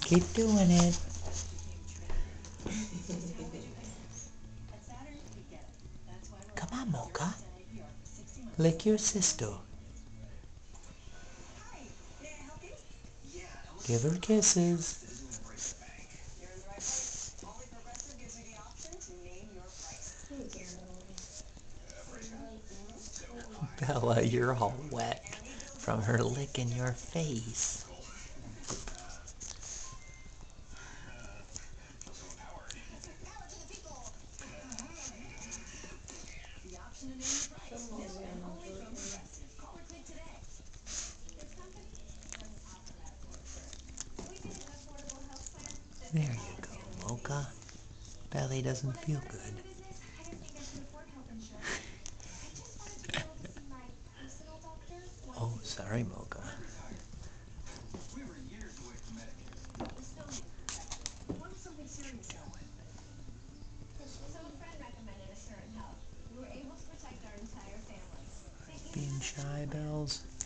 Keep doing it. Come on, Mocha. Lick your sister. Give her kisses. Bella, you're all wet from her licking your face. There you go, Mocha. Belly doesn't feel good. Oh, sorry, Mocha. Being shy, Bells?